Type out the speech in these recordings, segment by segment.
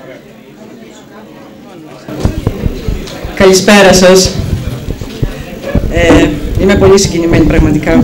Καλησπέρα σας. Είμαι πολύ συγκινημένη πραγματικά.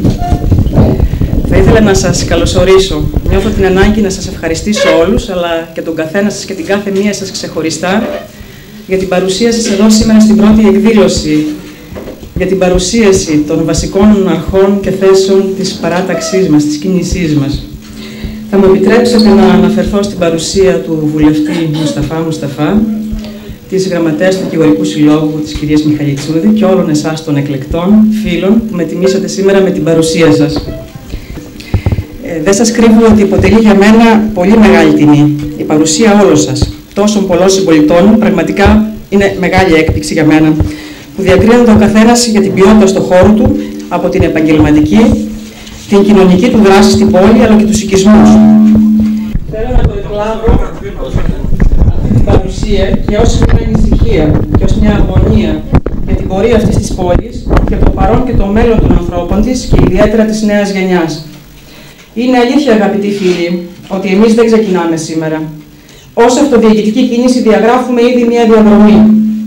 Θα ήθελα να σας καλωσορίσω. Νιώθω την ανάγκη να σας ευχαριστήσω όλους, αλλά και τον καθένα σας και την κάθε μία σας ξεχωριστά, για την παρουσία σας εδώ σήμερα στην πρώτη εκδήλωση, για την παρουσίαση των βασικών αρχών και θέσεων της παράταξής μας, της κίνησής μας. Θα μου επιτρέψετε να αναφερθώ στην παρουσία του βουλευτή Μουσταφά, της γραμματέας του Δικηγορικού Συλλόγου, της κυρίας Μιχαλητσούδη, και όλων εσάς των εκλεκτών φίλων που με τιμήσατε σήμερα με την παρουσία σας. Δεν σας κρύβω ότι αποτελεί για μένα πολύ μεγάλη τιμή η παρουσία όλων σας, τόσων πολλών συμπολιτών. Πραγματικά είναι μεγάλη έκπληξη για μένα, που διακρίνονται ο καθένας για την ποιότητα στον χώρο του, από την επαγγελματική, την κοινωνική του δράση στην πόλη, αλλά και τους οικισμούς. Θέλω να το εκλάβω αυτή την παρουσία και ως μια ανησυχία και ως μια αγωνία για την πορεία αυτής της πόλης, για το παρόν και το μέλλον των ανθρώπων της και ιδιαίτερα της νέας γενιάς. Είναι αλήθεια, αγαπητοί φίλοι, ότι εμείς δεν ξεκινάμε σήμερα. Ως αυτοδιοικητική κίνηση διαγράφουμε ήδη μια διαδρομή.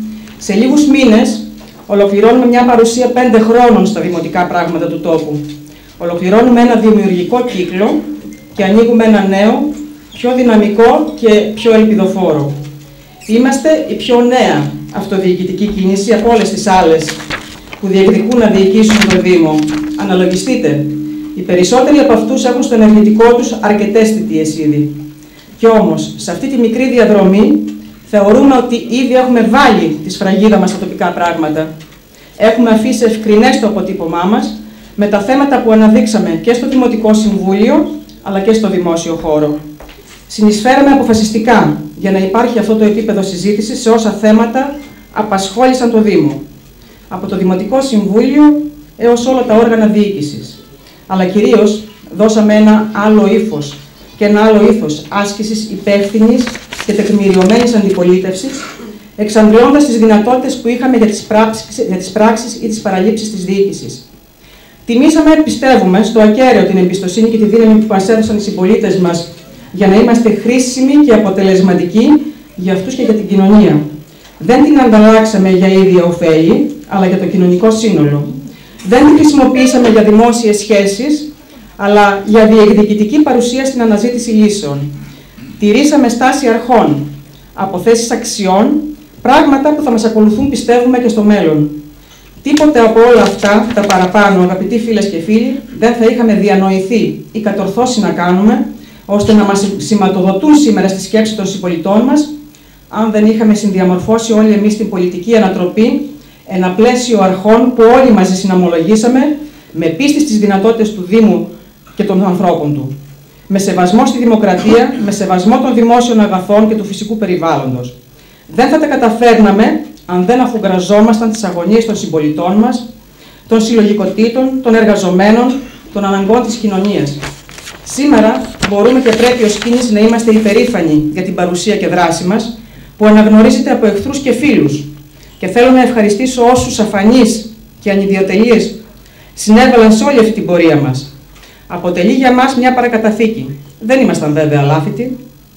Σε λίγους μήνες ολοκληρώνουμε μια παρουσία 5 χρόνων στα δημοτικά πράγματα του τόπου. Ολοκληρώνουμε ένα δημιουργικό κύκλο και ανοίγουμε ένα νέο, πιο δυναμικό και πιο ελπιδοφόρο. Είμαστε η πιο νέα αυτοδιοικητική κίνηση από όλες τις άλλες που διεκδικούν να διοικήσουν το Δήμο. Αναλογιστείτε, οι περισσότεροι από αυτούς έχουν στο ενεργητικό τους αρκετές θητείες ήδη. Κι όμως, σε αυτή τη μικρή διαδρομή, θεωρούμε ότι ήδη έχουμε βάλει τη σφραγίδα μας στα τοπικά πράγματα. Έχουμε αφήσει ευκρινές το αποτύπωμά μας με τα θέματα που αναδείξαμε και στο Δημοτικό Συμβούλιο, αλλά και στο δημόσιο χώρο. Συνεισφέραμε αποφασιστικά για να υπάρχει αυτό το επίπεδο συζήτησης σε όσα θέματα απασχόλησαν το Δήμο. Από το Δημοτικό Συμβούλιο έως όλα τα όργανα διοίκησης. Αλλά κυρίως δώσαμε ένα άλλο ύφος και ένα άλλο ύφος άσκησης υπεύθυνης και τεκμηριωμένης αντιπολίτευσης, εξαντλώντας τις δυνατότητες που είχαμε για τις πράξεις ή τις παραλήψεις της διοίκησης. Τιμήσαμε, πιστεύουμε, στο ακέραιο την εμπιστοσύνη και τη δύναμη που μας έδωσαν οι συμπολίτες μας για να είμαστε χρήσιμοι και αποτελεσματικοί για αυτούς και για την κοινωνία. Δεν την ανταλλάξαμε για ίδια ωφέλη, αλλά για το κοινωνικό σύνολο. Δεν την χρησιμοποιήσαμε για δημόσιες σχέσεις, αλλά για διεκδικητική παρουσία στην αναζήτηση λύσεων. Τηρήσαμε στάση αρχών, αποθέσεις αξιών, πράγματα που θα μας ακολουθούν, πιστεύουμε, και στο μέλλον. Τίποτε από όλα αυτά, τα παραπάνω, αγαπητοί φίλες και φίλοι, δεν θα είχαμε διανοηθεί ή κατορθώσει να κάνουμε, ώστε να μας σηματοδοτούν σήμερα στη σκέψη των συμπολιτών μας, αν δεν είχαμε συνδιαμορφώσει όλοι εμείς την πολιτική ανατροπή, ένα πλαίσιο αρχών που όλοι μαζί συναμολογήσαμε, με πίστη στις δυνατότητες του Δήμου και των ανθρώπων του. Με σεβασμό στη δημοκρατία, με σεβασμό των δημόσιων αγαθών και του φυσικού περιβάλλοντος. Δεν θα τα καταφέρναμε αν δεν αφουγκραζόμασταν τις αγωνίες των συμπολιτών μας, των συλλογικοτήτων, των εργαζομένων, των αναγκών της κοινωνίας. Σήμερα μπορούμε και πρέπει ως κίνηση να είμαστε υπερήφανοι για την παρουσία και δράση μας, που αναγνωρίζεται από εχθρούς και φίλους. Και θέλω να ευχαριστήσω όσους αφανείς και ανιδιοτελείς συνέβαλαν σε όλη αυτή την πορεία μας. Αποτελεί για μας μια παρακαταθήκη. Δεν ήμασταν βέβαια αλάθητοι.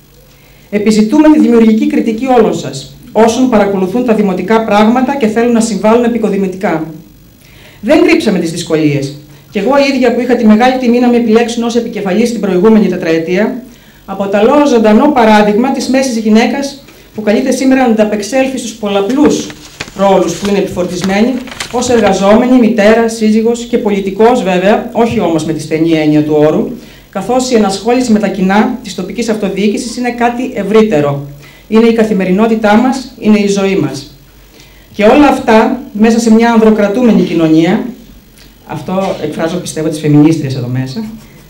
Επιζητούμε τη δημιουργική κριτική όλων σας, όσων παρακολουθούν τα δημοτικά πράγματα και θέλουν να συμβάλλουν επικοδημητικά. Δεν κρύψαμε τις δυσκολίες. Και εγώ ίδια, που είχα τη μεγάλη τιμή να με επιλέξουν ως επικεφαλής στην προηγούμενη τετραετία, αποτελώ ζωντανό παράδειγμα της μέσης γυναίκας που καλείται σήμερα να ανταπεξέλθει στους πολλαπλούς ρόλους που είναι επιφορτισμένη, ως εργαζόμενη, μητέρα, σύζυγος και πολιτικός, βέβαια, όχι όμως με τη στενή έννοια του όρου, καθώς η ενασχόληση με τα κοινά της τοπικής αυτοδιοίκησης είναι κάτι ευρύτερο. Είναι η καθημερινότητά μας, είναι η ζωή μας. Και όλα αυτά μέσα σε μια ανδροκρατούμενη κοινωνία, αυτό εκφράζω, πιστεύω, τις φεμινίστριες εδώ μέσα,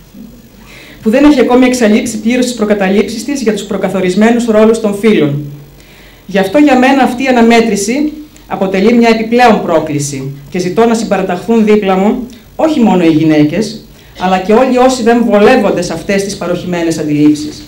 που δεν έχει ακόμη εξαλείψει πλήρως τις προκαταλήψεις της για τους προκαθορισμένους ρόλους των φύλων. Γι' αυτό για μένα αυτή η αναμέτρηση αποτελεί μια επιπλέον πρόκληση και ζητώ να συμπαραταχθούν δίπλα μου όχι μόνο οι γυναίκες, αλλά και όλοι όσοι δεν βολεύονται σε αυτές τις παροχημένες αντιλήψεις.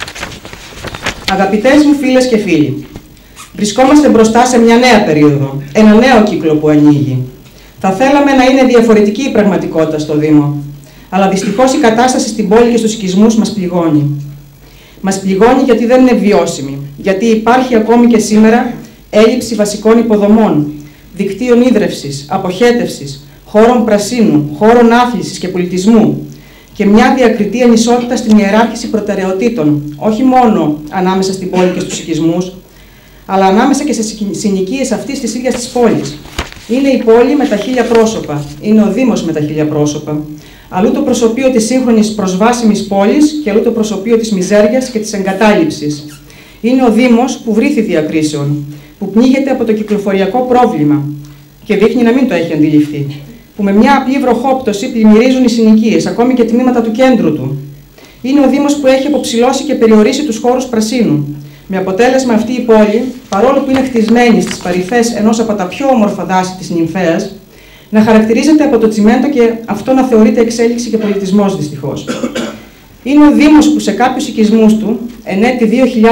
Αγαπητές μου φίλες και φίλοι, βρισκόμαστε μπροστά σε μια νέα περίοδο, ένα νέο κύκλο που ανοίγει. Θα θέλαμε να είναι διαφορετική η πραγματικότητα στο Δήμο, αλλά δυστυχώς η κατάσταση στην πόλη και στους οικισμούς μας πληγώνει. Μας πληγώνει γιατί δεν είναι βιώσιμη, γιατί υπάρχει ακόμη και σήμερα έλλειψη βασικών υποδομών, δικτύων ίδρευσης, αποχέτευσης, χώρων πρασίνου, χώρων άθλησης και πολιτισμού και μια διακριτή ανισότητα στην ιεράρχηση προτεραιοτήτων, όχι μόνο ανάμεσα στην πόλη και στους οικισμούς, αλλά ανάμεσα και σε συνοικίες αυτής της ίδιας της πόλης. Είναι η πόλη με τα 1000 πρόσωπα, είναι ο Δήμος με τα 1000 πρόσωπα. Αλλού το προσωπείο της σύγχρονης προσβάσιμης πόλης και αλλού το προσωπείο της μιζέριας και της εγκατάλειψης. Είναι ο Δήμος που βρήθη διακρίσεων, που πνίγεται από το κυκλοφοριακό πρόβλημα και δείχνει να μην το έχει αντιληφθεί, που με μια απλή βροχόπτωση πλημμυρίζουν οι συνοικίες, ακόμη και τμήματα του κέντρου του. Είναι ο Δήμος που έχει αποψηλώσει και περιορίσει τους χώρους πρασίνου, με αποτέλεσμα αυτή η πόλη, παρόλο που είναι χτισμένη στις παρυφές ενός από τα πιο όμορφα δάση της Νυμφέας, να χαρακτηρίζεται από το τσιμέντο και αυτό να θεωρείται εξέλιξη και πολιτισμός, δυστυχώς. Είναι ο Δήμος που σε κάποιους οικισμούς του, εν έτη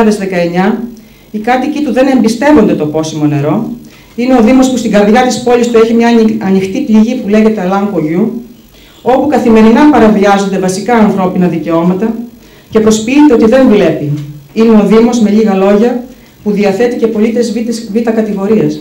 2019, οι κάτοικοι του δεν εμπιστεύονται το πόσιμο νερό. Είναι ο Δήμος που στην καρδιά της πόλης του έχει μια ανοιχτή πληγή που λέγεται Λάμπογιου, όπου καθημερινά παραβιάζονται βασικά ανθρώπινα δικαιώματα και προσποιείται ότι δεν βλέπει. Είναι ο Δήμος, με λίγα λόγια, που διαθέτει και πολίτες β' κατηγορίας.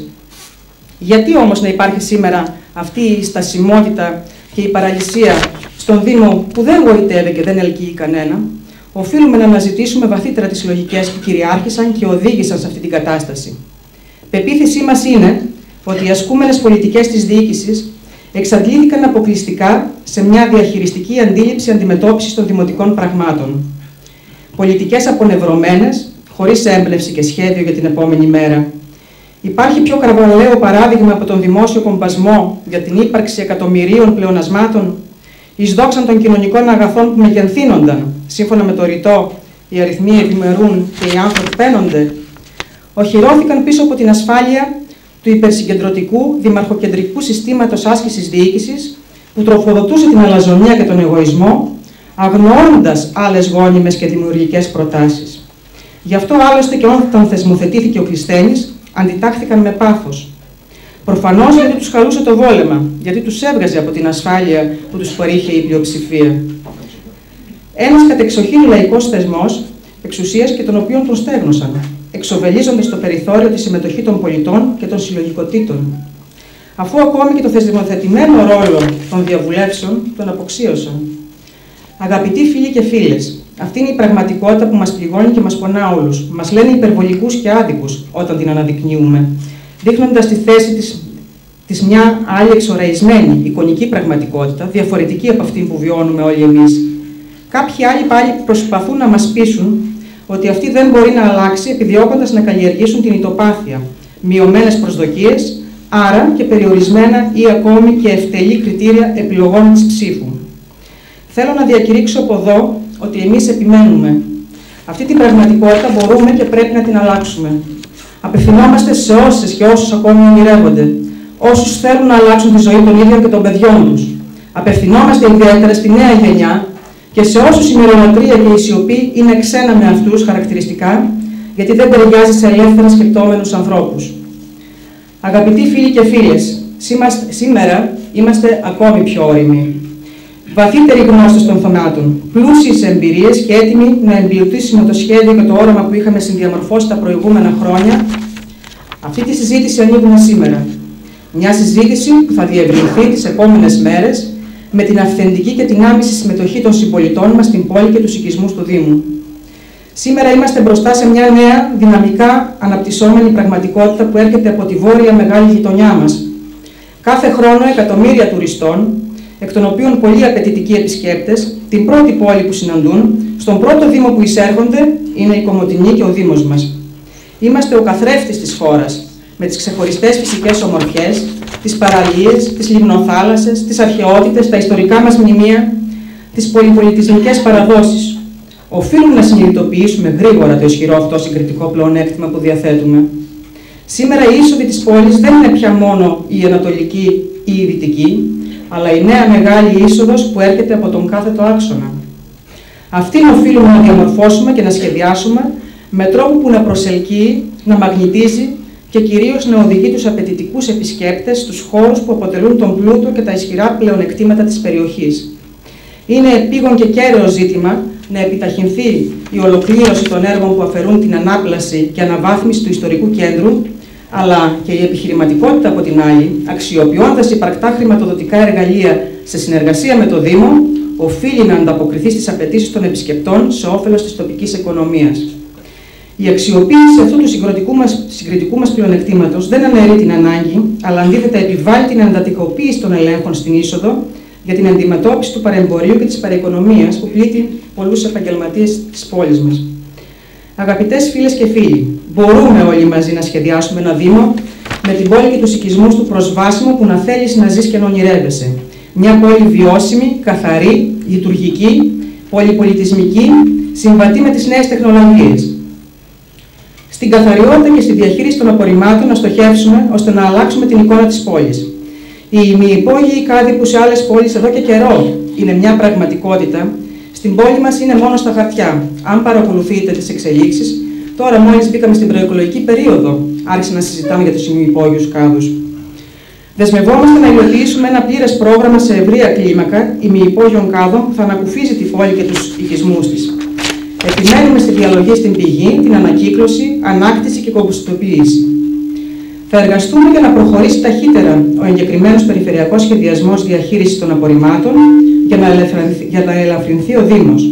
Γιατί όμως να υπάρχει σήμερα αυτή η στασιμότητα και η παραλυσία στον Δήμο που δεν γοητεύει και δεν ελκύει κανένα? Οφείλουμε να αναζητήσουμε βαθύτερα τις λογικές που κυριάρχησαν και οδήγησαν σε αυτή την κατάσταση. Πεποίθησή μας είναι ότι οι ασκούμενες πολιτικές της διοίκησης εξαντλήθηκαν αποκλειστικά σε μια διαχειριστική αντίληψη αντιμετώπισης των δημοτικών πραγμάτων. Πολιτικές απονευρωμένες, χωρίς έμπνευση και σχέδιο για την επόμενη μέρα. Υπάρχει πιο καρβαλαίο παράδειγμα από τον δημόσιο κομπασμό για την ύπαρξη εκατομμυρίων πλεονασμάτων εις δόξαν των κοινωνικών αγαθών που μεγενθύνονταν, σύμφωνα με το ρητό «Οι αριθμοί ευημερούν και οι άνθρωποι παίνονται», οχυρώθηκαν πίσω από την ασφάλεια του υπερσυγκεντρωτικού δημαρχοκεντρικού συστήματος άσκησης διοίκησης που τροφοδοτούσε την αλαζονία και τον εγωισμό, αγνοώντας άλλες γόνιμες και δημιουργικές προτάσεις. Γι' αυτό άλλωστε και όταν θεσμοθετήθηκε ο Κλεισθένης, αντιτάχθηκαν με πάθος. Προφανώς γιατί τους χαρούσε το βόλεμα, γιατί τους έβγαζε από την ασφάλεια που τους παρήχε η πλειοψηφία. Ένας κατεξοχήν λαϊκός θεσμός, εξουσίας και των οποίων τον στέγνωσαν, εξοβελίζοντας το περιθώριο τη συμμετοχή των πολιτών και των συλλογικοτήτων. Αφού ακόμη και το θεσμοθετημένο ρόλο των διαβουλεύσεων τον αποξίωσαν. Αγαπητοί φίλοι και φίλες, αυτή είναι η πραγματικότητα που μας πληγώνει και μας πονά όλους. Μας λένε υπερβολικούς και άδικους όταν την αναδεικνύουμε, δείχνοντας τη θέση της μια άλλη εξοραϊσμένη, εικονική πραγματικότητα, διαφορετική από αυτή που βιώνουμε όλοι εμείς. Κάποιοι άλλοι πάλι προσπαθούν να μας πείσουν ότι αυτή δεν μπορεί να αλλάξει επιδιώκοντας να καλλιεργήσουν την ητοπάθεια, μειωμένες προσδοκίες, άρα και περιορισμένα ή ακόμη και ευτελή κριτήρια επιλογών της ψήφου. Θέλω να διακηρύξω από εδώ ότι εμείς επιμένουμε. Αυτή την πραγματικότητα μπορούμε και πρέπει να την αλλάξουμε. Απευθυνόμαστε σε όσες και όσους ακόμη ονειρεύονται, όσους θέλουν να αλλάξουν τη ζωή των ίδιων και των παιδιών τους. Απευθυνόμαστε ιδιαίτερα στη νέα γενιά και σε όσους η μερολατρεία και η σιωπή είναι ξένα με αυτούς χαρακτηριστικά, γιατί δεν ταιριάζει σε ελεύθερα σκεπτόμενους ανθρώπους. Αγαπητοί φίλοι και φίλες, σήμερα είμαστε ακόμη πιο όριμοι. Βαθύτεροι γνώστες των θανάτων, πλούσιοι σε εμπειρίες και έτοιμοι να εμπλουτίσουμε το σχέδιο και το όραμα που είχαμε συνδιαμορφώσει τα προηγούμενα χρόνια, αυτή τη συζήτηση ανοίγουμε σήμερα. Μια συζήτηση που θα διευρυνθεί τις επόμενες μέρες με την αυθεντική και την άμεση συμμετοχή των συμπολιτών μας στην πόλη και τους οικισμούς του Δήμου. Σήμερα είμαστε μπροστά σε μια νέα, δυναμικά αναπτυσσόμενη πραγματικότητα που έρχεται από τη βόρεια μεγάλη γειτονιά μας. Κάθε χρόνο εκατομμύρια τουριστών, εκ των οποίων πολλοί απαιτητικοί επισκέπτες, την πρώτη πόλη που συναντούν, στον πρώτο Δήμο που εισέρχονται, είναι η Κομοτηνή και ο Δήμος μας. Είμαστε ο καθρέφτης της χώρας, με τις ξεχωριστές φυσικές ομορφιές, τις παραλίες, τις λιμνοθάλασσες, τις αρχαιότητες, τα ιστορικά μας μνημεία, τις πολυπολιτισμικές παραδόσεις. Οφείλουμε να συνειδητοποιήσουμε γρήγορα το ισχυρό αυτό συγκριτικό πλεονέκτημα που διαθέτουμε. Σήμερα η είσοδη της πόλης δεν είναι πια μόνο η ανατολική ή η δυτική, αλλά η νέα μεγάλη είσοδος που έρχεται από τον κάθετο άξονα. Αυτήν οφείλουμε να διαμορφώσουμε και να σχεδιάσουμε με τρόπο που να προσελκύει, να μαγνητίζει και κυρίως να οδηγεί τους απαιτητικούς επισκέπτες στους χώρους που αποτελούν τον πλούτο και τα ισχυρά πλεονεκτήματα της περιοχής. Είναι επίγον και κέραιο ζήτημα να επιταχυνθεί η ολοκλήρωση των έργων που αφαιρούν την ανάπλαση και αναβάθμιση του ιστορικού κέντρου, αλλά και η επιχειρηματικότητα από την άλλη, αξιοποιώντας υπαρκτά χρηματοδοτικά εργαλεία σε συνεργασία με το Δήμο, οφείλει να ανταποκριθεί στις απαιτήσεις των επισκεπτών σε όφελος της τοπικής οικονομίας. Η αξιοποίηση αυτού του συγκριτικού μας πλεονεκτήματος δεν αναιρεί την ανάγκη, αλλά αντίθετα επιβάλλει την εντατικοποίηση των ελέγχων στην είσοδο για την αντιμετώπιση του παρεμπορίου και της παραοικονομίας που πλήττει πολλούς επαγγελματίες της πόλης μας. Αγαπητές φίλες και φίλοι, μπορούμε όλοι μαζί να σχεδιάσουμε ένα Δήμο με την πόλη και τους οικισμούς του προσβάσιμο που να θέλεις να ζεις και να ονειρεύεσαι. Μια πόλη βιώσιμη, καθαρή, λειτουργική, πολυπολιτισμική, συμβατή με τις νέες τεχνολογίες. Στην καθαριότητα και στη διαχείριση των απορριμμάτων να στοχεύσουμε ώστε να αλλάξουμε την εικόνα της πόλης. Οι ημιυπόγειοι κάδοι που σε άλλες πόλεις εδώ και καιρό είναι μια πραγματικότητα, στην πόλη μας είναι μόνο στα χαρτιά. Αν παρακολουθείτε τις εξελίξεις, τώρα μόλις μπήκαμε στην προεκλογική περίοδο, άρχισε να συζητάμε για τους ημιυπόγειους κάδους. Δεσμευόμαστε να υλοποιήσουμε ένα πλήρες πρόγραμμα σε ευρεία κλίμακα ημιυπόγειων κάδων που θα ανακουφίζει τη πόλη και τους οικισμούς της. Επιμένουμε στη διαλογή στην πηγή, την ανακύκλωση, ανάκτηση και κομποστοποίηση. Θα εργαστούμε για να προχωρήσει ταχύτερα ο εγκεκριμένος περιφερειακός σχεδιασμός διαχείρισης των απορριμμάτων για να ελαφρυνθεί ο Δήμος.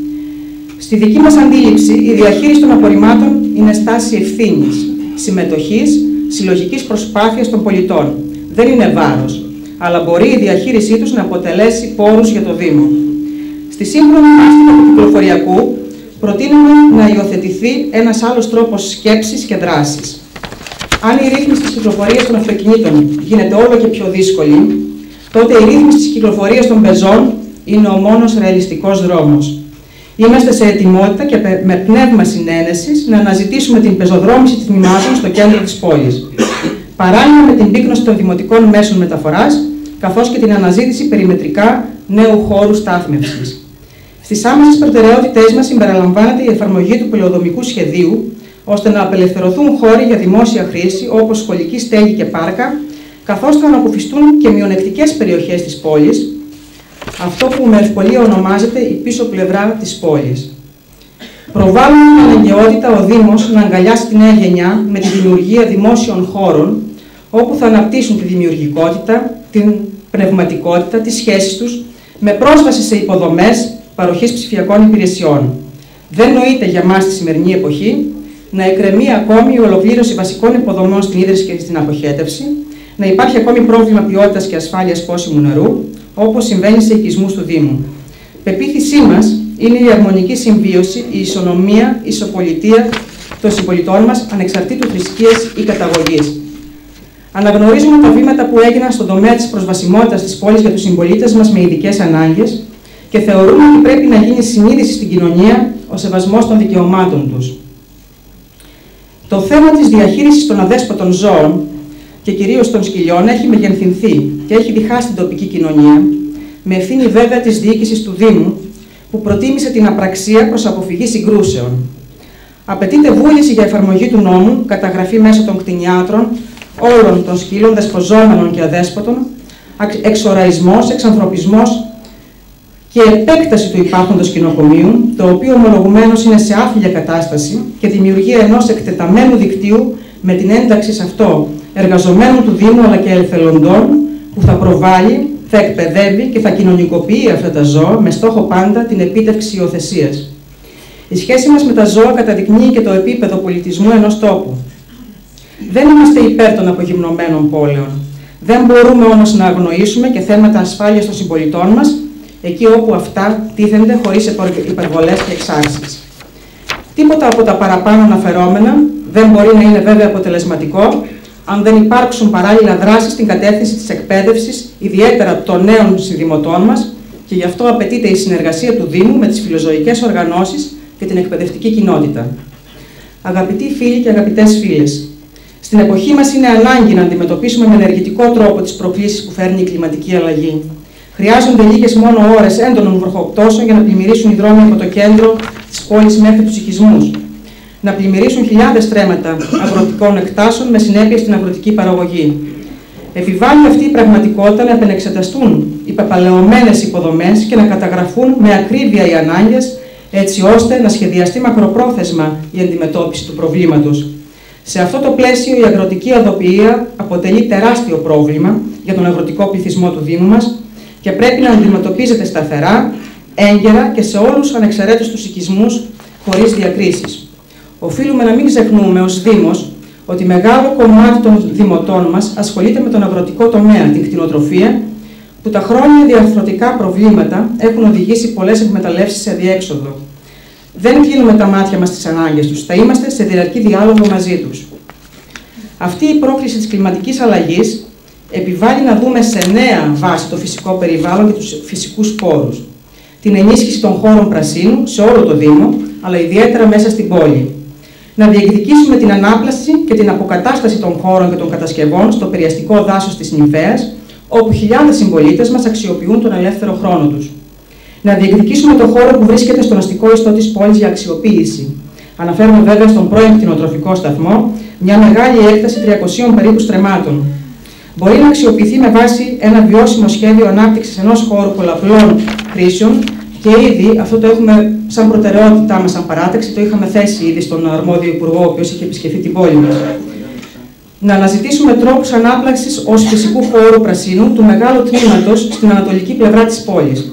Στη δική μας αντίληψη, η διαχείριση των απορριμμάτων είναι στάση ευθύνης, συμμετοχής, συλλογικής προσπάθειας των πολιτών. Δεν είναι βάρος, αλλά μπορεί η διαχείρισή τους να αποτελέσει πόρους για το Δήμο. Στη σύγχρονη πρακτική του κυκλοφοριακού, προτείνουμε να υιοθετηθεί ένας άλλος τρόπος σκέψης και δράσης. Αν η ρύθμιση της κυκλοφορίας των αυτοκινήτων γίνεται όλο και πιο δύσκολη, τότε η ρύθμιση της κυκλοφορίας των πεζών είναι ο μόνος ρεαλιστικός δρόμος. Είμαστε σε ετοιμότητα και με πνεύμα συνένεσης να αναζητήσουμε την πεζοδρόμηση τμήματων στο κέντρο της πόλης. Παράλληλα με την πύκνωση των δημοτικών μέσων μεταφοράς, καθώς και την αναζήτηση περιμετρικά νέου χώρου στάθμευσης. Στις άμεσες προτεραιότητές μας συμπεριλαμβάνεται η εφαρμογή του πολεοδομικού σχεδίου, ώστε να απελευθερωθούν χώροι για δημόσια χρήση, όπως σχολική στέγη και πάρκα, καθώς θα ανακουφιστούν και μειονεκτικές περιοχές της πόλης, αυτό που με ευκολία ονομάζεται η πίσω πλευρά της πόλης. Προβάλλουμε την αναγκαιότητα ο Δήμος να αγκαλιάσει τη νέα γενιά με τη δημιουργία δημόσιων χώρων, όπου θα αναπτύσσουν τη δημιουργικότητα, την πνευματικότητα, τις σχέσεις τους, με πρόσβαση σε υποδομές παροχής ψηφιακών υπηρεσιών. Δεν νοείται για μας στη σημερινή εποχή να εκκρεμεί ακόμη η ολοκλήρωση βασικών υποδομών στην ίδρυση και στην αποχέτευση, να υπάρχει ακόμη πρόβλημα ποιότητας και ασφάλειας πόσιμου νερού, όπως συμβαίνει σε οικισμούς του Δήμου. Πεποίθησή μας είναι η αρμονική συμβίωση, η ισονομία, η ισοπολιτεία των συμπολιτών μας, ανεξαρτήτου θρησκείας ή καταγωγής. Αναγνωρίζουμε τα βήματα που έγιναν στον τομέα της προσβασιμότητας της πόλης για τους συμπολίτες μας με ειδικές ανάγκες και θεωρούμε ότι πρέπει να γίνει συνείδηση στην κοινωνία ο σεβασμός των δικαιωμάτων τους. Το θέμα της διαχείρισης των αδέσποτων ζώων και κυρίως των σκυλιών έχει μεγενθυνθεί και έχει διχάσει την τοπική κοινωνία, με ευθύνη βέβαια της διοίκησης του Δήμου, που προτίμησε την απραξία προς αποφυγή συγκρούσεων. Απαιτείται βούληση για εφαρμογή του νόμου, καταγραφή μέσω των κτηνιάτρων όλων των σκύλων, δεσποζόμενων και αδέσποτων, εξοραϊσμός, εξανθρωπισμός και επέκταση του υπάρχοντος κοινοκομείου, το οποίο ομολογουμένως είναι σε άθλια κατάσταση και δημιουργία ενός εκτεταμένου δικτύου με την ένταξη σε αυτό εργαζομένων του Δήμου αλλά και εθελοντών που θα προβάλλει, θα εκπαιδεύει και θα κοινωνικοποιεί αυτά τα ζώα με στόχο πάντα την επίτευξη υιοθεσίας. Η σχέση μας με τα ζώα καταδεικνύει και το επίπεδο πολιτισμού ενός τόπου. Δεν είμαστε υπέρ των απογυμνωμένων πόλεων. Δεν μπορούμε όμως να αγνοήσουμε και θέματα ασφάλειας των συμπολιτών μας, εκεί όπου αυτά τίθενται χωρίς υπερβολές και εξάρσεις. Τίποτα από τα παραπάνω αναφερόμενα δεν μπορεί να είναι βέβαια αποτελεσματικό αν δεν υπάρξουν παράλληλα δράσεις στην κατεύθυνση της εκπαίδευσης, ιδιαίτερα των νέων συνδημοτών μας, και γι' αυτό απαιτείται η συνεργασία του Δήμου με τις φιλοζωικές οργανώσεις και την εκπαιδευτική κοινότητα. Αγαπητοί φίλοι και αγαπητές φίλες, στην εποχή μας είναι ανάγκη να αντιμετωπίσουμε με ενεργητικό τρόπο τις προκλήσεις που φέρνει η κλιματική αλλαγή. Χρειάζονται λίγες μόνο ώρες έντονων βροχοπτώσεων για να πλημμυρίσουν οι δρόμοι από το κέντρο της πόλης μέχρι τους οικισμούς. Να πλημμυρίσουν χιλιάδες στρέμματα αγροτικών εκτάσεων με συνέπειες στην αγροτική παραγωγή. Επιβάλλει αυτή η πραγματικότητα να επανεξεταστούν οι πεπαλαιωμένες υποδομές και να καταγραφούν με ακρίβεια οι ανάγκες, έτσι ώστε να σχεδιαστεί μακροπρόθεσμα η αντιμετώπιση του προβλήματος. Σε αυτό το πλαίσιο, η αγροτική οδοποιία αποτελεί τεράστιο πρόβλημα για τον αγροτικό πληθυσμό του Δήμου μας και πρέπει να αντιμετωπίζεται σταθερά, έγκαιρα και σε όλους ανεξαιρέτως τους οικισμούς, χωρίς διακρίσεις. Οφείλουμε να μην ξεχνούμε ως Δήμος ότι μεγάλο κομμάτι των δημοτών μας ασχολείται με τον αγροτικό τομέα, την κτηνοτροφία, που τα χρόνια διαρθρωτικά προβλήματα έχουν οδηγήσει πολλές εκμεταλλεύσεις σε αδιέξοδο. Δεν κλείνουμε τα μάτια μας στις ανάγκες τους, θα είμαστε σε διαρκή διάλογο μαζί τους. Αυτή η πρόκληση της κλιματικής αλλαγής επιβάλλει να δούμε σε νέα βάση το φυσικό περιβάλλον και τους φυσικούς πόρους. Την ενίσχυση των χώρων πρασίνου σε όλο το Δήμο, αλλά ιδιαίτερα μέσα στην πόλη. Να διεκδικήσουμε την ανάπλαση και την αποκατάσταση των χώρων και των κατασκευών στο περιαστικό δάσος της Νυμφέας, όπου χιλιάδες συμπολίτες μας αξιοποιούν τον ελεύθερο χρόνο τους. Να διεκδικήσουμε το χώρο που βρίσκεται στον αστικό ιστό της πόλης για αξιοποίηση. Αναφέρομαι βέβαια στον πρώην κτηνοτροφικό σταθμό, μια μεγάλη έκταση 300 περίπου στρεμμάτων. Μπορεί να αξιοποιηθεί με βάση ένα βιώσιμο σχέδιο ανάπτυξης ενός χώρου πολλαπλών χρήσεων και ήδη αυτό το έχουμε σαν προτεραιότητά μας, σαν παράταξη, το είχαμε θέσει ήδη στον αρμόδιο υπουργό, ο οποίος είχε επισκεφθεί την πόλη μας. Να αναζητήσουμε τρόπους ανάπλαξης ως φυσικού χώρου πρασίνου του μεγάλου τμήματος στην ανατολική πλευρά της πόλης.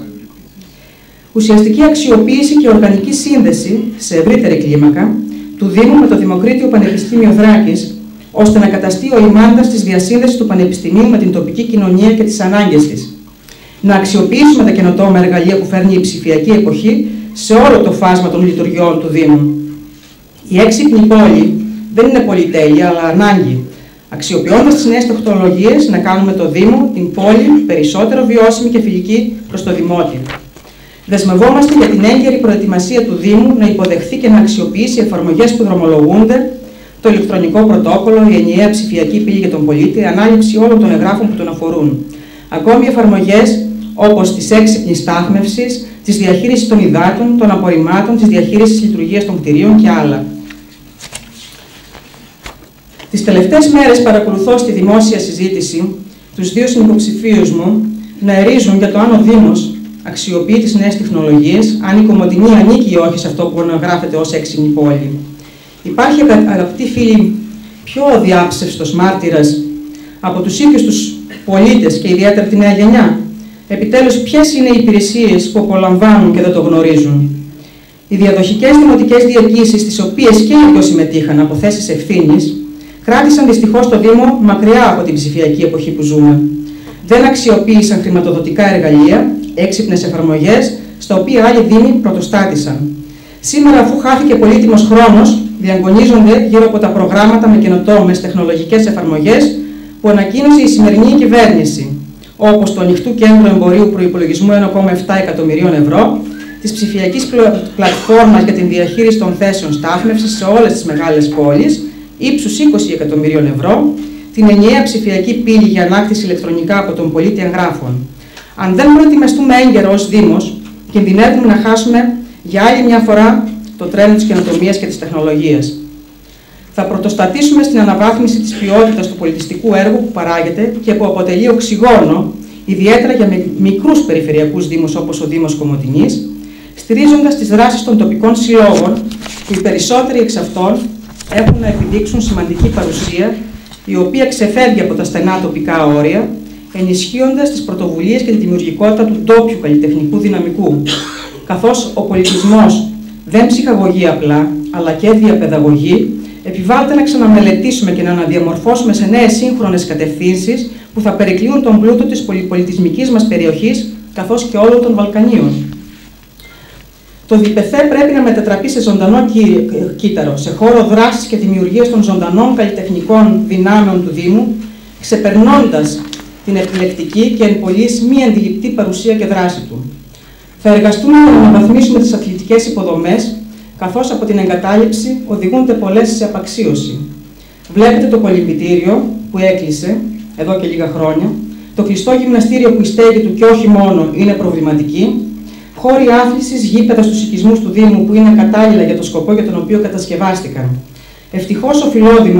Ουσιαστική αξιοποίηση και οργανική σύνδεση σε ευρύτερη κλίμακα του Δήμου με το Δημοκρίτιο Πανεπιστήμιο Θράκης, ώστε να καταστεί ο ημάντας της διασύνδεσης του Πανεπιστημίου με την τοπική κοινωνία και τις ανάγκες της. Να αξιοποιήσουμε τα καινοτόμα εργαλεία που φέρνει η ψηφιακή εποχή σε όλο το φάσμα των λειτουργιών του Δήμου. Η έξυπνη πόλη δεν είναι πολυτέλεια, αλλά ανάγκη. Αξιοποιώντας τις νέες τεχνολογίες, να κάνουμε το Δήμο, την πόλη, περισσότερο βιώσιμη και φιλική προς το Δημότη. Δεσμευόμαστε για την έγκαιρη προετοιμασία του Δήμου να υποδεχθεί και να αξιοποιήσει εφαρμογές που δρομολογούνται, το ηλεκτρονικό πρωτόκολλο, η ενιαία ψηφιακή πύλη για τον πολίτη, η ανάληψη όλων των εγγράφων που τον αφορούν. Ακόμη εφαρμογές όπως της έξυπνης στάθμευσης, της διαχείρισης των υδάτων, των απορριμμάτων, της διαχείρισης λειτουργίας των κτηρίων και άλλα. Τις τελευταίες μέρες παρακολουθώ στη δημόσια συζήτηση τους δύο συνυποψηφίους μου να ερίζουν για το αν ο Δήμος αξιοποιεί τις νέες τεχνολογίες, αν η Κομοτηνή ανήκει ή όχι σε αυτό που αναγράφεται ως έξυπνη πόλη. Υπάρχει, αγαπητοί φίλοι, πιο αδιάψευστος μάρτυρας από τους ίδιους τους πολίτες και ιδιαίτερα τη νέα γενιά? Επιτέλους, ποιες είναι οι υπηρεσίες που απολαμβάνουν και δεν το γνωρίζουν? Οι διαδοχικές δημοτικές διοικήσεις, τις οποίες και οι ίδιοι συμμετείχαν από θέσεις ευθύνης, κράτησαν δυστυχώς το Δήμο μακριά από την ψηφιακή εποχή που ζούμε. Δεν αξιοποίησαν χρηματοδοτικά εργαλεία, έξυπνες εφαρμογές, στα οποία άλλοι Δήμοι πρωτοστάτησαν. Σήμερα, αφού χάθηκε πολύτιμος χρόνος, διαγωνίζονται γύρω από τα προγράμματα με καινοτόμες τεχνολογικές εφαρμογές που ανακοίνωσε η σημερινή κυβέρνηση, όπως το Ανοιχτού Κέντρου Εμπορίου προϋπολογισμού 1,7 εκατομμυρίων ευρώ, της ψηφιακής πλατφόρμας για την διαχείριση των θέσεων στάθμευσης σε όλες τις μεγάλες πόλεις, ύψους 20 εκατομμυρίων ευρώ, την ενιαία ψηφιακή πύλη για ανάκτηση ηλεκτρονικά από τον πολίτη εγγράφων. Αν δεν προετοιμαστούμε έγκαιρα ως Δήμος, κινδυνεύουμε να χάσουμε για άλλη μια φορά το τρένο της καινοτομίας και της τεχνολογίας. Θα πρωτοστατήσουμε στην αναβάθμιση της ποιότητας του πολιτιστικού έργου που παράγεται και που αποτελεί οξυγόνο, ιδιαίτερα για μικρούς περιφερειακούς δήμους όπως ο Δήμος Κομοτηνής, στηρίζοντας τις δράσεις των τοπικών συλλόγων, που οι περισσότεροι εξ αυτών έχουν να επιδείξουν σημαντική παρουσία, η οποία ξεφεύγει από τα στενά τοπικά όρια, ενισχύοντας τις πρωτοβουλίες και τη δημιουργικότητα του ντόπιου καλλιτεχνικού δυναμικού. Καθώς ο πολιτισμός δεν ψυχαγωγεί απλά, αλλά και διαπαιδαγωγεί, επιβάλλεται να ξαναμελετήσουμε και να αναδιαμορφώσουμε σε νέες σύγχρονες κατευθύνσεις που θα περικλείουν τον πλούτο της πολυπολιτισμικής μας περιοχής, καθώς και όλων των Βαλκανίων. Το ΔΠΘ πρέπει να μετατραπεί σε ζωντανό κύτταρο, σε χώρο δράσης και δημιουργίας των ζωντανών καλλιτεχνικών δυνάμεων του Δήμου, ξεπερνώντας την επιλεκτική και εν πολλοίς μη αντιληπτή παρουσία και δράση του. Θα εργαστούμε για να αναβαθμίσουμε τις αθλητικές υποδομές, καθώς από την εγκατάλειψη οδηγούνται πολλές σε απαξίωση. Βλέπετε το κολυμβητήριο που έκλεισε εδώ και λίγα χρόνια, το κλειστό γυμναστήριο που η στέγη του και όχι μόνο είναι προβληματική, χώροι άθλησης, γήπεδα στους οικισμούς του Δήμου που είναι κατάλληλα για το σκοπό για τον οποίο κατασκευάστηκαν. Ευτυχώς ο Φιλόδημος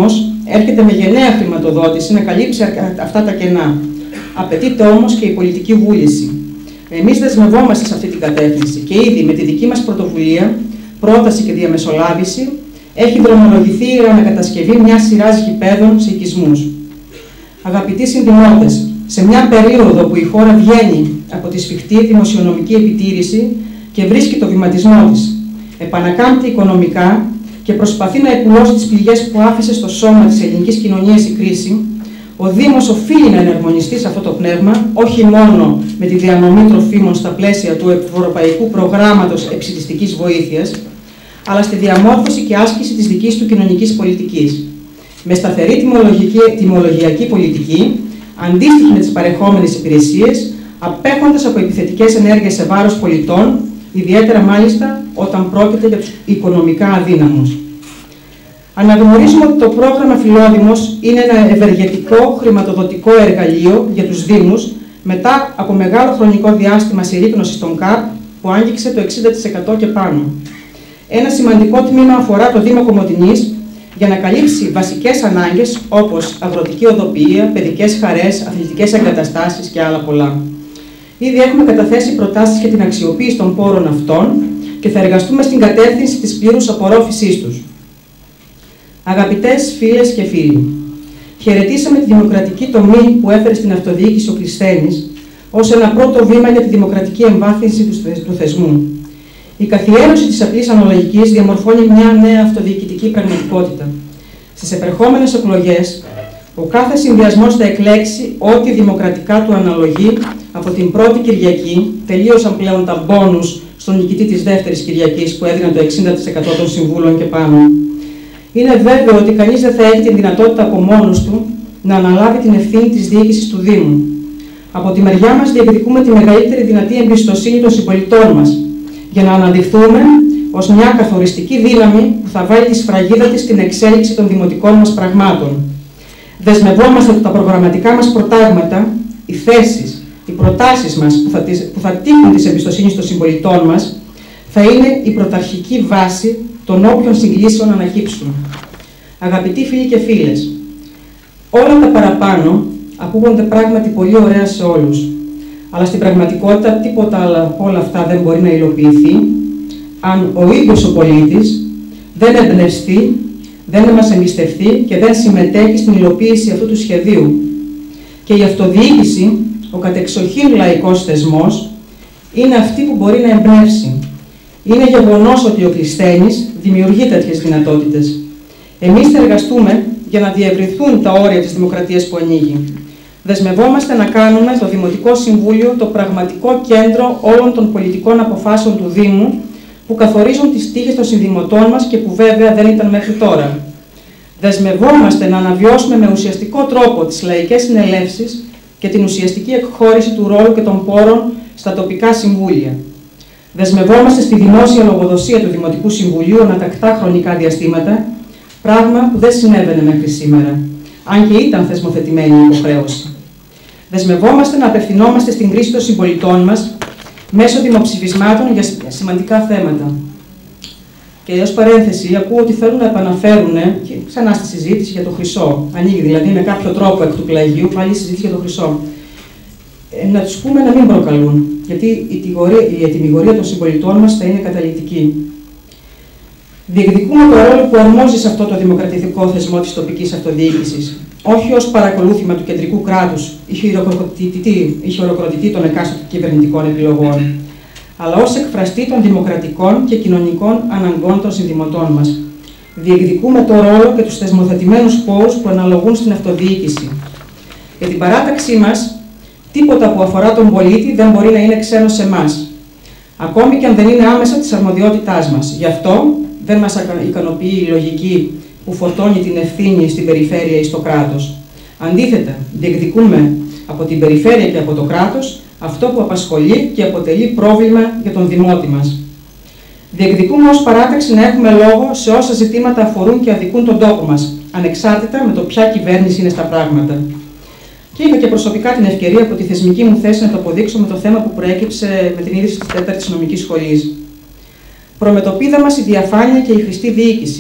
έρχεται με γενναία χρηματοδότηση να καλύψει αυτά τα κενά. Απαιτείται όμως και η πολιτική βούληση. Εμείς δεσμευόμαστε σε αυτή την κατεύθυνση και ήδη με τη δική μας πρωτοβουλία, πρόταση και διαμεσολάβηση, έχει δρομολογηθεί η ανακατασκευή μιας σειράς γηπέδων σε οικισμούς. Αγαπητοί συνδημότες, σε μια περίοδο που η χώρα βγαίνει από τη σφιχτή δημοσιονομική επιτήρηση και βρίσκει το βηματισμό της, επανακάμπτει οικονομικά και προσπαθεί να επουλώσει τις πληγές που άφησε στο σώμα της ελληνικής κοινωνίας η κρίση, ο Δήμος οφείλει να εναρμονιστεί σε αυτό το πνεύμα, όχι μόνο με τη διανομή τροφίμων στα πλαίσια του Ευρωπαϊκού Προγράμματος Επισιτιστικής Βοήθειας, αλλά στη διαμόρφωση και άσκηση της δικής του κοινωνικής πολιτικής. Με σταθερή τιμολογιακή πολιτική, αντίστοιχη με τις παρεχόμενες υπηρεσίες, απέχοντας από επιθετικές ενέργειες σε βάρος πολιτών, ιδιαίτερα μάλιστα όταν πρόκειται για τους οικονομικά αδύναμους. Αναγνωρίζουμε ότι το πρόγραμμα Φιλόδημος είναι ένα ευεργετικό χρηματοδοτικό εργαλείο για τους Δήμους μετά από μεγάλο χρονικό διάστημα συρρίκνωσης των ΚΑΠ που άγγιξε το 60% και πάνω. Ένα σημαντικό τμήμα αφορά το Δήμο Κομοτηνής για να καλύψει βασικές ανάγκες όπως αγροτική οδοποιία, παιδικές χαρές, αθλητικές εγκαταστάσεις και άλλα πολλά. Ήδη έχουμε καταθέσει προτάσεις για την αξιοποίηση των πόρων αυτών και θα εργαστούμε στην κατεύθυνση της πλήρους απορρόφησής τους. Αγαπητές φίλες και φίλοι, χαιρετήσαμε τη δημοκρατική τομή που έφερε στην αυτοδιοίκηση ο Κλεισθένης ως ένα πρώτο βήμα για τη δημοκρατική εμβάθυνση του θεσμού. Η καθιέρωση της απλής αναλογικής διαμορφώνει μια νέα αυτοδιοικητική πραγματικότητα. Στις επερχόμενες εκλογές, ο κάθε συνδυασμός θα εκλέξει ό,τι δημοκρατικά του αναλογεί από την πρώτη Κυριακή, τελείωσαν πλέον τα μπόνους στον νικητή της δεύτερης Κυριακής που έδιναν το 60% των συμβούλων και πάνω. Είναι βέβαιο ότι κανείς δεν θα έχει την δυνατότητα από μόνος του να αναλάβει την ευθύνη της διοίκησης του Δήμου. Από τη μεριά μας διεκδικούμε τη μεγαλύτερη δυνατή εμπιστοσύνη των συμπολιτών μας, για να αναδειχθούμε ως μια καθοριστική δύναμη που θα βάλει τη σφραγίδα της στην εξέλιξη των δημοτικών μας πραγμάτων. Δεσμευόμαστε ότι τα προγραμματικά μας προτάγματα, οι θέσεις, οι προτάσεις μας που θα τύχουν της εμπιστοσύνης των συμπολιτών μας, θα είναι η πρωταρχική βάση των όποιων συγκλήσεων ανακύψουν. Αγαπητοί φίλοι και φίλες, όλα τα παραπάνω ακούγονται πράγματι πολύ ωραία σε όλους, αλλά στην πραγματικότητα τίποτα άλλο από όλα αυτά δεν μπορεί να υλοποιηθεί αν ο ίδιος ο πολίτης δεν εμπνευστεί, δεν μας εμπιστευτεί και δεν συμμετέχει στην υλοποίηση αυτού του σχεδίου. Και η αυτοδιοίκηση, ο κατεξοχήν λαϊκός θεσμός, είναι αυτή που μπορεί να εμπνεύσει. Είναι γεγονός ότι ο Κλεισθένης δημιουργεί τέτοιες δυνατότητες. Εμείς θα εργαστούμε για να διευρυνθούν τα όρια της δημοκρατίας που ανοίγει. Δεσμευόμαστε να κάνουμε το Δημοτικό Συμβούλιο το πραγματικό κέντρο όλων των πολιτικών αποφάσεων του Δήμου που καθορίζουν τις τύχες των συνδημοτών μας και που βέβαια δεν ήταν μέχρι τώρα. Δεσμευόμαστε να αναβιώσουμε με ουσιαστικό τρόπο τις λαϊκές συνελεύσεις και την ουσιαστική εκχώρηση του ρόλου και των πόρων στα τοπικά συμβούλια. Δεσμευόμαστε στη δημόσια λογοδοσία του Δημοτικού Συμβουλίου ανατακτά χρονικά διαστήματα, πράγμα που δεν συνέβαινε μέχρι σήμερα, αν και ήταν θεσμοθετημένη η υποχρέωση. Δεσμευόμαστε να απευθυνόμαστε στην κρίση των συμπολιτών μας μέσω δημοψηφισμάτων για σημαντικά θέματα. Και ως παρένθεση, ακούω ότι θέλουν να επαναφέρουν και ξανά στη συζήτηση για το χρυσό. Ανοίγει δηλαδή με κάποιο τρόπο εκ του πλαγίου πάλι συζήτηση για το χρυσό. Να τους πούμε να μην προκαλούν, γιατί η ετυμηγορία των συμπολιτών μας θα είναι καταλυτική. Διεκδικούμε το ρόλο που αρμόζει σε αυτό το δημοκρατικό θεσμό της τοπικής αυτοδιοίκησης, όχι ως παρακολούθημα του κεντρικού κράτους ή χειροκροτητή των εκάστοτε κυβερνητικών επιλογών, αλλά ως εκφραστή των δημοκρατικών και κοινωνικών αναγκών των συνδημοτών μας. Διεκδικούμε το ρόλο και τους θεσμοθετημένους πόρους που αναλογούν στην αυτοδιοίκηση. Για την παράταξή μας, τίποτα που αφορά τον πολίτη δεν μπορεί να είναι ξένο σε εμάς, ακόμη και αν δεν είναι άμεσα της αρμοδιότητάς μας. Γι' αυτό δεν μας ικανοποιεί η λογική που φορτώνει την ευθύνη στην περιφέρεια ή στο κράτος. Αντίθετα, διεκδικούμε από την περιφέρεια και από το κράτος αυτό που απασχολεί και αποτελεί πρόβλημα για τον δημότη μας. Διεκδικούμε ως παράταξη να έχουμε λόγο σε όσα ζητήματα αφορούν και αδικούν τον τόπο μας, ανεξάρτητα με το ποια κυβέρνηση είναι στα πράγματα. Και είχα και προσωπικά την ευκαιρία από τη θεσμική μου θέση να το αποδείξω με το θέμα που προέκυψε με την είδηση της 4ης νομικής σχολής. Προμετωπίδα μας η διαφάνεια και η χρηστή διοίκηση,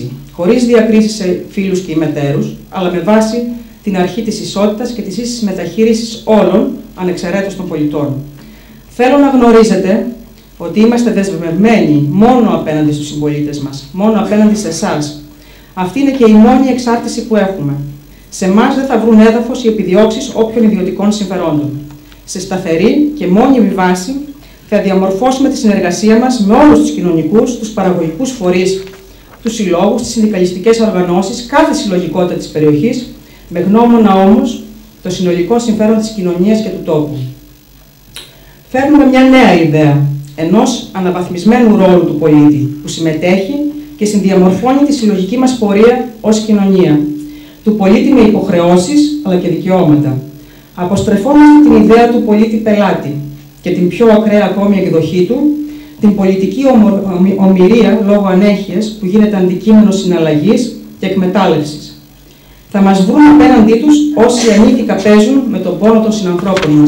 χωρίς διακρίσεις σε φίλους και ημετέρους, αλλά με βάση την αρχή της ισότητας και της ίσης μεταχείρισης όλων, ανεξαιρέτως των πολιτών. Θέλω να γνωρίζετε ότι είμαστε δεσμευμένοι μόνο απέναντι στους συμπολίτες μας, μόνο απέναντι σε εσάς. Αυτή είναι και η μόνη εξάρτηση που έχουμε. Σε εμάς δεν θα βρουν έδαφος οι επιδιώξεις όποιων ιδιωτικών συμφερόντων. Σε σταθερή και μόνιμη βάση θα διαμορφώσουμε τη συνεργασία μας με όλους τους κοινωνικούς, τους παραγωγικούς φορείς, τους συλλόγους, τις συνδικαλιστικές οργανώσεις, κάθε συλλογικότητα της περιοχής, με γνώμονα όμως το συνολικό συμφέρον της κοινωνίας και του τόπου. Φέρνουμε μια νέα ιδέα ενός αναβαθμισμένου ρόλου του πολίτη, που συμμετέχει και συνδιαμορφώνει τη συλλογική μας πορεία ως κοινωνία. Του πολίτη με υποχρεώσεις αλλά και δικαιώματα. Αποστρεφόμαστε την ιδέα του πολίτη-πελάτη και την πιο ακραία ακόμη εκδοχή του, την πολιτική ομηρία λόγω ανέχειας που γίνεται αντικείμενο συναλλαγής και εκμετάλλευσης. Θα μας βρουν απέναντί τους όσοι ανήθικα παίζουν με τον πόνο των συνανθρώπων μας.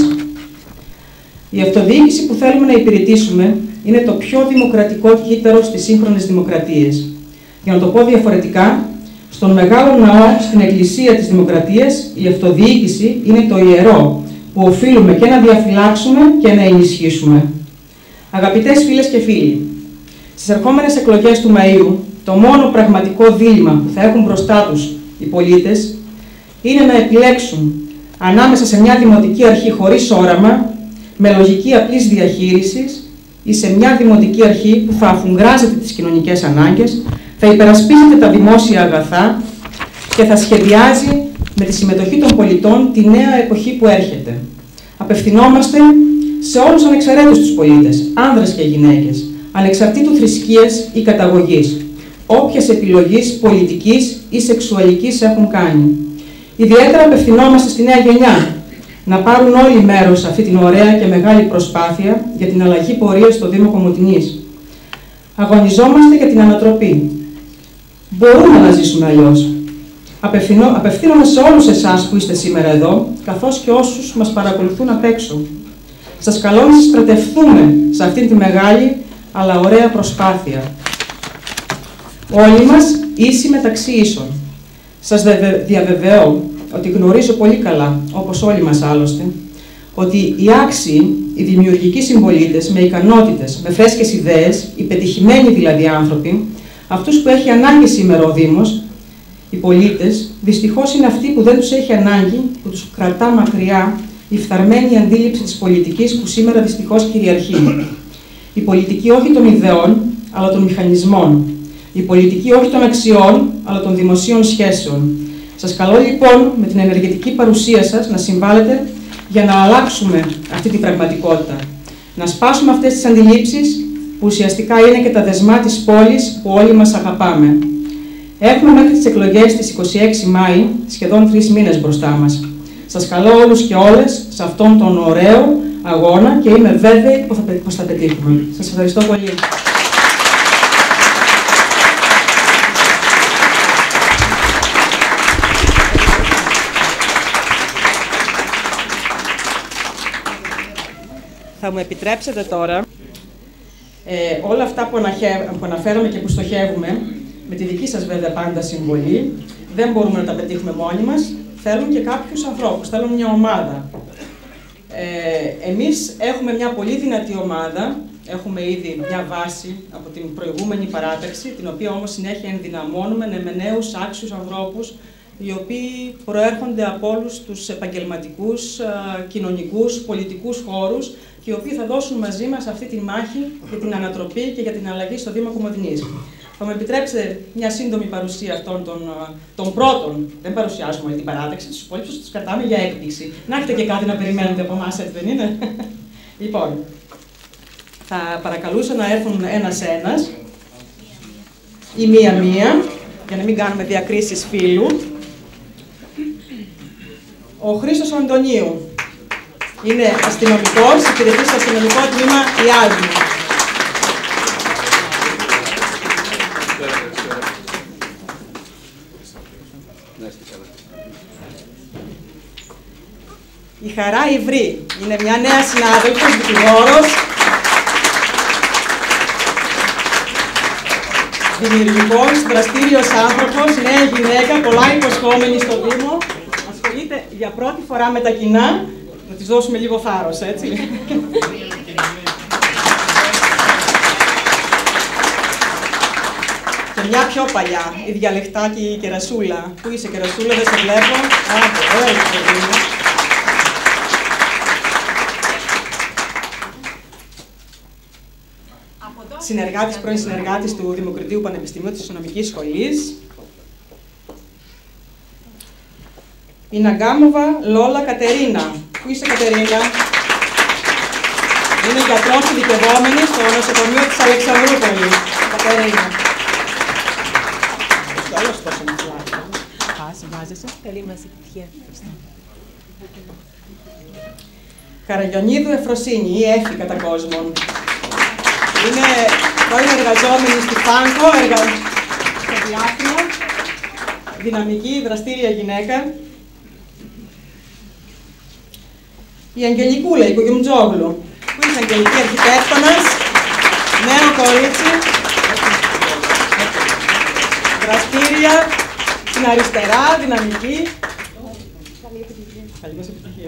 Η αυτοδιοίκηση που θέλουμε να υπηρετήσουμε είναι το πιο δημοκρατικό κύτταρο στις σύγχρονες δημοκρατίες. Για να το πω διαφορετικά, στον μεγάλο ναό, στην εκκλησία της δημοκρατίας, η αυτοδιοίκηση είναι το ιερό που οφείλουμε και να διαφυλάξουμε και να ενισχύσουμε. Αγαπητές φίλες και φίλοι, στις ερχόμενες εκλογές του Μαΐου, το μόνο πραγματικό δίλημμα που θα έχουν μπροστά τους οι πολίτες είναι να επιλέξουν ανάμεσα σε μια δημοτική αρχή χωρίς όραμα, με λογική απλής διαχείρισης, ή σε μια δημοτική αρχή που θα αφουγκράζεται τις κοινωνικές ανάγκες, θα υπερασπίζεται τα δημόσια αγαθά και θα σχεδιάζει με τη συμμετοχή των πολιτών τη νέα εποχή που έρχεται. Απευθυνόμαστε σε όλους ανεξαιρέτως τους πολίτες, άνδρες και γυναίκες, ανεξαρτήτου θρησκείας ή καταγωγής, όποιας επιλογής πολιτικής ή σεξουαλικής έχουν κάνει. Ιδιαίτερα απευθυνόμαστε στη νέα γενιά, να πάρουν όλοι μέρος σε αυτή την ωραία και μεγάλη προσπάθεια για την αλλαγή πορείας στο Δήμο Κομοτηνής. Αγωνιζόμαστε για την ανατροπή. Μπορούμε να ζήσουμε αλλιώς. Απευθύνομαι σε όλους εσάς που είστε σήμερα εδώ, καθώς και όσους μας παρακολουθούν απ' έξω. Σας καλώ να στρατευτούμε σε αυτή τη μεγάλη αλλά ωραία προσπάθεια. Όλοι μας ίσοι μεταξύ ίσων. Σας διαβεβαιώ ότι γνωρίζω πολύ καλά, όπως όλοι μας άλλωστε, ότι οι άξιοι, οι δημιουργικοί συμπολίτες με ικανότητες, με φρέσκες ιδέες, οι πετυχημένοι δηλαδή άνθρωποι, αυτούς που έχει ανάγκη σήμερα ο Δήμος, οι πολίτες, δυστυχώς είναι αυτοί που δεν τους έχει ανάγκη, που τους κρατά μακριά η φθαρμένη αντίληψη της πολιτικής που σήμερα δυστυχώς κυριαρχεί. Η πολιτική όχι των ιδεών, αλλά των μηχανισμών. Η πολιτική όχι των αξιών, αλλά των δημοσίων σχέσεων. Σας καλώ λοιπόν με την ενεργητική παρουσία σας να συμβάλλετε για να αλλάξουμε αυτή την πραγματικότητα. Να σπάσουμε αυτές τις αντιλήψεις που ουσιαστικά είναι και τα δεσμά της πόλης που όλοι μας αγαπάμε. Έχουμε μέχρι τις εκλογές της 26 Μάη σχεδόν 3 μήνες μπροστά μας. Σας καλώ όλους και όλες σε αυτόν τον ωραίο αγώνα και είμαι βέβαιη πως θα πετύχουμε. Σας ευχαριστώ πολύ. Θα μου επιτρέψετε τώρα όλα αυτά που αναφέραμε και που στοχεύουμε, με τη δική σας βέβαια πάντα συμβολή, δεν μπορούμε να τα πετύχουμε μόνοι μας, θέλουν και κάποιους ανθρώπους, θέλουν μια ομάδα. Εμείς έχουμε μια πολύ δυνατή ομάδα, έχουμε ήδη μια βάση από την προηγούμενη παράταξη, την οποία όμως συνέχεια ενδυναμώνουμε με νέους άξιους ανθρώπους, οι οποίοι προέρχονται από όλους τους επαγγελματικούς, κοινωνικούς, πολιτικούς χώρους και οι οποίοι θα δώσουν μαζί μας αυτή τη μάχη για την ανατροπή και για την αλλαγή στο Δήμο Κομοτηνής. Θα μου επιτρέψετε μια σύντομη παρουσία αυτών των πρώτων. Δεν παρουσιάζουμε όλη την παράταξη, τους υπόλοιπους τους κρατάμε για έκπληξη. Να έχετε και κάτι να περιμένετε από εμάς, έτσι δεν είναι? Λοιπόν, θα παρακαλούσα να έρθουν ένας-ένας ή μία-μία, για να μην κάνουμε διακρίσεις φύλου. Ο Χρήστος Αντωνίου είναι αστυνομικός, υπηρετεί στο αστυνομικό τμήμα Ιάζου. Η Χαρά Ιβρή είναι μια νέα συνάδελφος, δικηγόρος. δημιουργικός, δραστήριος άνθρωπος, νέα γυναίκα, πολλά υποσχόμενη στο Δήμο. Ασχολείται για πρώτη φορά με τα κοινά. Να της δώσουμε λίγο θάρρος, έτσι. Και μια πιο παλιά, η διαλεκτάκη Κερασούλα. Πού είσαι, Κερασούλα, δεν σε βλέπω. Συνεργάτης, πρώην συνεργάτης του Δημοκρατίου Πανεπιστημίου της Νομικής Σχολής. Η Ναγκάμοβα Λόλα Κατερίνα. Πού είσαι, Κατερίνα? Είναι γιατρός ειδικευόμενη στο νοσοκομείο της Αλεξανδρούπολης. Κατερίνα. Τέλος τόσο μας λάθος. Συμβάζεσαι. Καλή μας επιτυχία. Καραγιονίδου Εφροσύνη, ή Έφη κατά κόσμον. Είναι πρώην εργαζόμενη στη Φάνκο, στο διάστημα, δυναμική, δραστήρια γυναίκα. Η Αγγελικούλα, η Κουγιουμτζόγλου. Πού είσαι, Αγγελική, αρχιτέκτονας, νέο κορίτσι, δραστήρια, στην αριστερά, δυναμική. Καλή μας επιτυχία.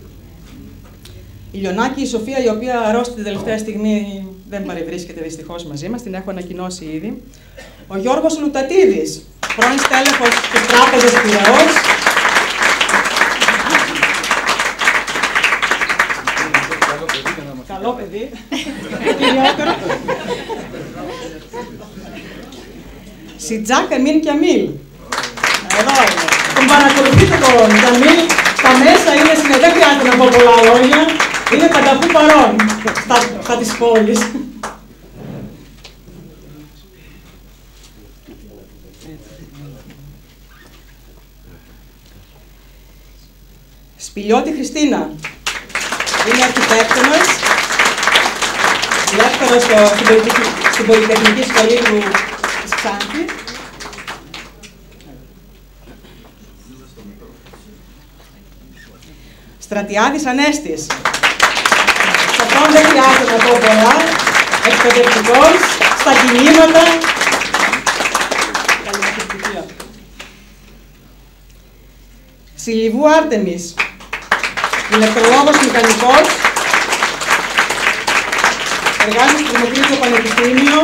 Η Λιονάκη, η Σοφία, η οποία αρρώστηκε την τελευταία στιγμή, δεν παρευρίσκεται δυστυχώς μαζί μας, την έχω ανακοινώσει ήδη. Ο Γιώργος Λουτατίδης, πρώην στέλεχος της Τράπεζας Πειραιώς. Καλό παιδί. Κυριότερο. Σιτζάκ Εμίν Κιαμίλ. Εδώ είναι. Τον παρακολουθείτε τον Κιαμίλ. Στα μέσα είναι συνεχώς, δεν χρειάζεται να πω πολλά λόγια. Είναι πανταχού παρόν στα της πόλης. Σπηλιώτη Χριστίνα. Είναι αρχιτέκτονας. Λέκτορας στην Πολυτεχνική Σχολή της Ξάνθη. Στρατιάδης Ανέστης. Σε αυτόν δεν χρειάζεται να πω πολλά. Εκπαιδευτικός, στα κινήματα. Καλή μας επιτυχία. Σιλιβού Άρτεμις. Ηλεκτρολόγος μηχανικός. Εργάζεται στο Δημοκρίτιο Πανεπιστήμιο.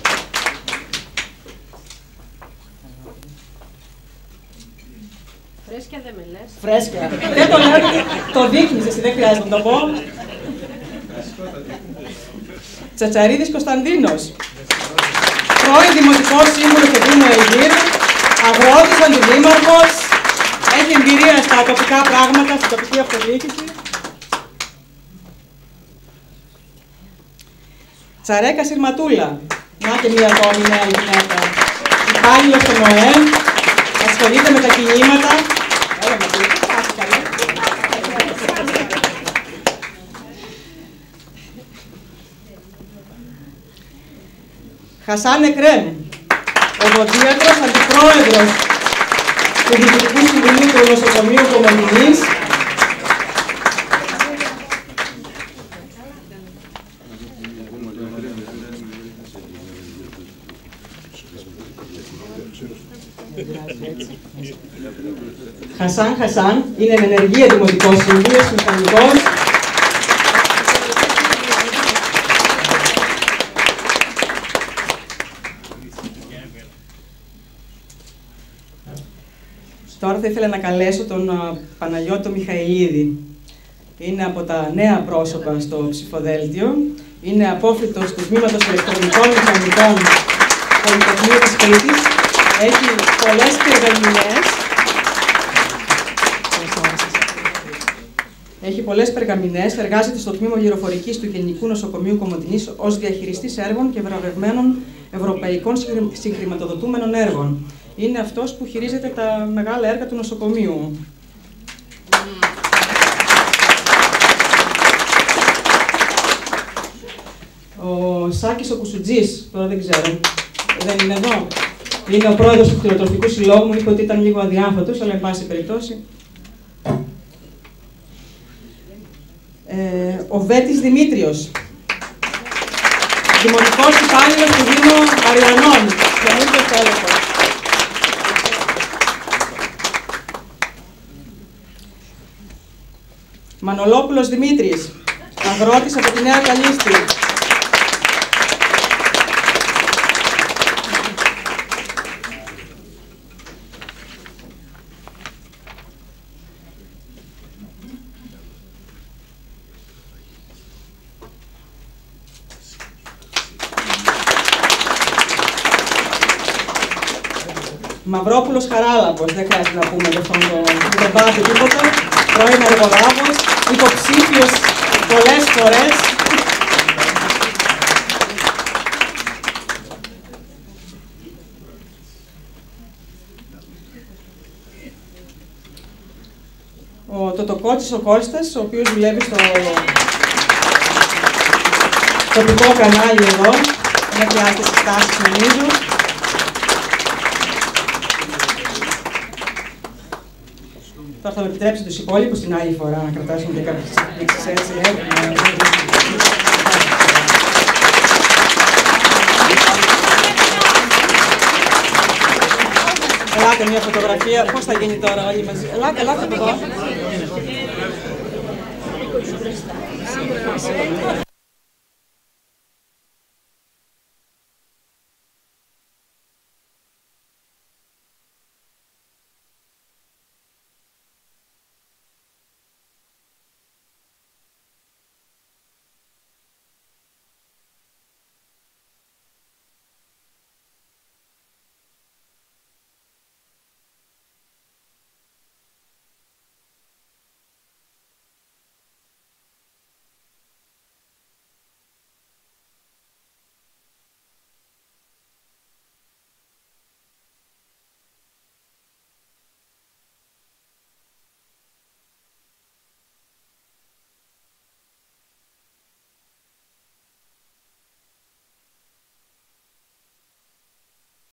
Φρέσκια δεν με λες. Φρέσκια. Δεν το λέω, το δείχνεις εσύ, δεν χρειάζεται να το πω. Τσατσαρίδης Κωνσταντίνος. Πρώην Δημοτικός Σύμβουλος του Δήμου Αιγύρου, αγρότης, αντιδήμαρχος, έχει εμπειρία στα τοπικά πράγματα, στην τοπική αυτοδιοίκηση. Τσαρέκα Συρματούλα. Να και μία ακόμη νέα γυναίκα. Υπάλληλος στον ΟΕΜ, ασχολείται με τα κινήματα. Χασάν Εκρέμ, οδοντίατρος, αντιπρόεδρος του Διοικητικού Συμβουλίου του Νοσοκομείου Κομωτινής. Χασάν είναι εν ενεργεία δημοτικός σύμβουλος, μηχανικός. Τώρα θα ήθελα να καλέσω τον Παναγιώτο Μιχαηλίδη. Είναι από τα νέα πρόσωπα στο ψηφοδέλτιο. Είναι απόφοιτος του Τμήματος Ηλεκτρονικών Μηχανικών Πολυτεχνείου της Κρήτης. Έχει πολλές περγαμηνές. Εργάζεται στο Τμήμα Γεωφορικής του Γενικού Νοσοκομείου Κομωτινής ως διαχειριστής έργων και βραβευμένων ευρωπαϊκών συγχρηματοδοτούμενων έργων. Είναι αυτός που χειρίζεται τα μεγάλα έργα του νοσοκομείου. Ο Σάκης ο Κουσουτζής, τώρα δεν ξέρω, δεν είναι εδώ. Είναι ο πρόεδρος του Κτηνοτροφικού Συλλόγου, μου είπε ότι ήταν λίγο αδιάμφωτος, αλλά εν πάση περιπτώσει. Ο Βέτης Δημήτριος. Δημοτικός υπάλληλος του Δήμου Αριανών. Μανολόπουλος Δημήτρης, αγρότης από τη Νέα Καλίστη. Μαυρόπουλος Χαράλαμπος, δεν χρειάζεται να πούμε για αυτόν τον πάθη τίποτα. Πρώην εργολάβος, υποψήφιος πολλές φορές. Ο Τοτοκότσης ο Κώστας, ο οποίος δουλεύει στο τοπικό κανάλι εδώ, δεν χρειάζεται συστάσεις νομίζω. Τώρα θα με επιτρέψει τους υπόλοιπους την άλλη φορά να κρατάσουμε και κάποιες εκπλήξεις έτσι. Ελάτε μια φωτογραφία. Πώς θα γίνει τώρα όλοι μαζί. Ελάτε εδώ.